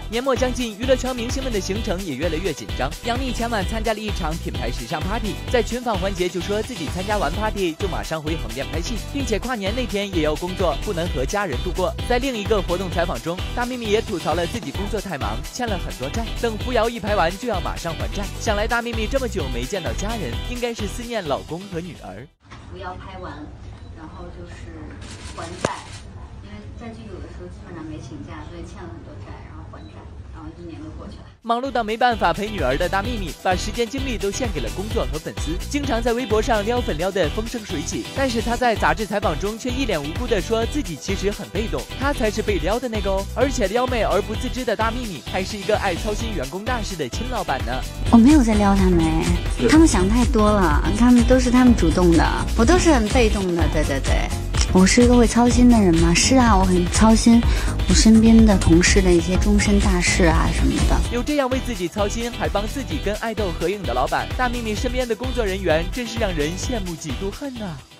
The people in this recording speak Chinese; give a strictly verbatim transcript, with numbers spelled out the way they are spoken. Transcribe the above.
年末将近，娱乐圈明星们的行程也越来越紧张。杨幂前晚参加了一场品牌时尚 party， 在群访环节就说自己参加完 party 就马上回横店拍戏，并且跨年那天也要工作，不能和家人度过。在另一个活动采访中，大幂幂也吐槽了自己工作太忙，欠了很多债，等扶摇一拍完就要马上还债。想来大幂幂这么久没见到家人，应该是思念老公和女儿。 扶摇拍完，然后就是还债，因为在剧组的时候基本上没请假，所以欠了很多债，然后还债，然后一年就过去了。 忙碌到没办法陪女儿的大幂幂，把时间精力都献给了工作和粉丝，经常在微博上撩粉撩得风生水起。但是她在杂志采访中却一脸无辜地说自己其实很被动，她才是被撩的那个哦。而且撩妹而不自知的大幂幂，还是一个爱操心员工大事的亲老板呢。 我没有在撩他们，他们想太多了，他们都是他们主动的，我都是很被动的。对对对，我是一个会操心的人吗？是啊，我很操心我身边的同事的一些终身大事啊什么的。 有这样为自己操心，还帮自己跟爱豆合影的老板，大幂幂身边的工作人员真是让人羡慕嫉妒恨啊。